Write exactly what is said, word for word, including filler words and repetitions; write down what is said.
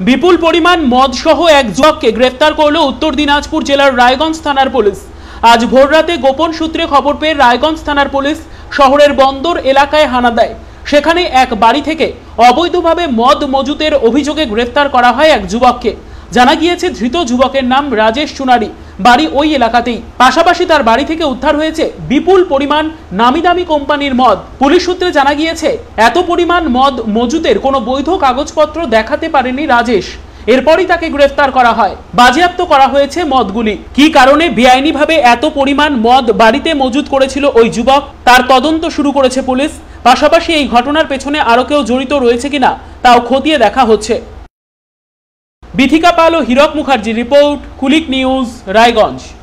বিপুল পরিমাণ মদ সহ এক যুবককে গ্রেফতার করল উত্তর দিনাজপুর জেলার রায়গঞ্জ থানার পুলিশ। আজ ভোররাতে গোপন সূত্রে খবর পেয়ে রায়গঞ্জ থানার পুলিশ শহরের বন্দর এলাকায় হানা দেয়। সেখানে এক বাড়ি থেকে অবৈধভাবে মদ মজুতের অভিযোগে গ্রেফতার করা হয় এক যুবককে। জানা গিয়েছে ধৃত যুবকের নাম রাজেশ চুনারি, বাড়ি ওই এলাকাতেই। পাশাপাশি তার বাড়ি থেকে উদ্ধার হয়েছে বিপুল পরিমাণ নামি দামি কোম্পানির মদ। পুলিশ সূত্রে জানা গিয়েছে এত পরিমাণ মদ মজুতের কোনো বৈধ কাগজপত্র দেখাতে পারেনি রাজেশ। এরপরই তাকে গ্রেফতার করা হয়, বাজেয়াপ্ত করা হয়েছে মদগুলি। কি কারণে বেআইনিভাবে এত পরিমাণ মদ বাড়িতে মজুত করেছিল ওই যুবক, তার তদন্ত শুরু করেছে পুলিশ। পাশাপাশি এই ঘটনার পেছনে আরো কেউ জড়িত রয়েছে কিনা তাও খতিয়ে দেখা হচ্ছে। বিথিকা পাল ও হীরক মুখার্জি রিপোর্ট, কুলিক নিউজ, রায়গঞ্জ।